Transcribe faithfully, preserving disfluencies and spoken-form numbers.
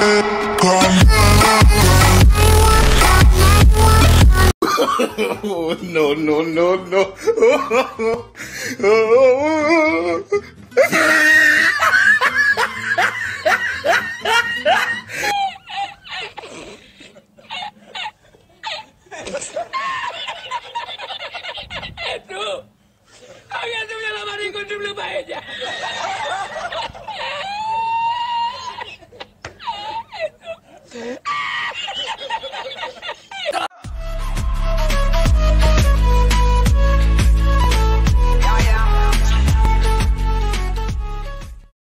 Oh, no, no, no, no. Itu, kalian tuh yang lama ikut dulu baiknya. Itu.